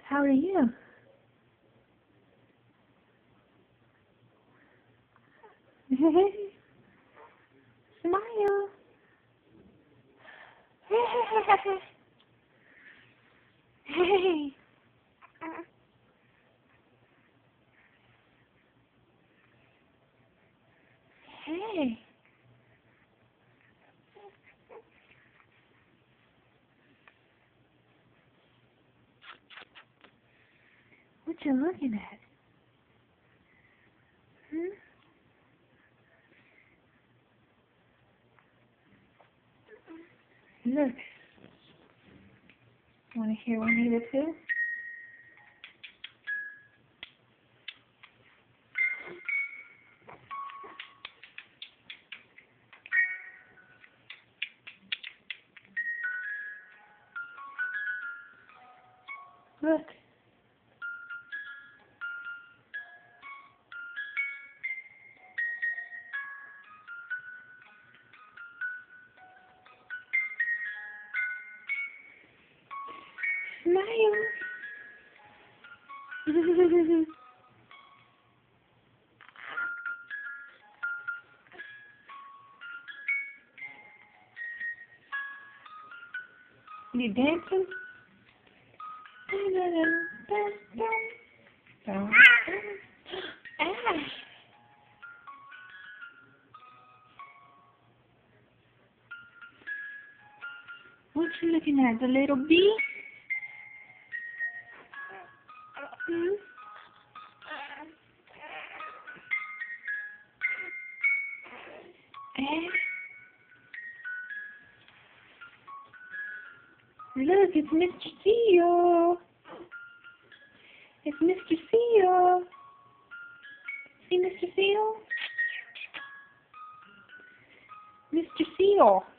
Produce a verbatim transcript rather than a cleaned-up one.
How are you? Smile. Hey. Hey. What you looking at? Hmm? Look. Want to hear Juanita too? Look. Smile. You dancing? Ah. What you looking at? The little bee? Hmm? Eh? Look, it's Mister Seal. It's Mister Seal. See Mister Seal? Mister Seal.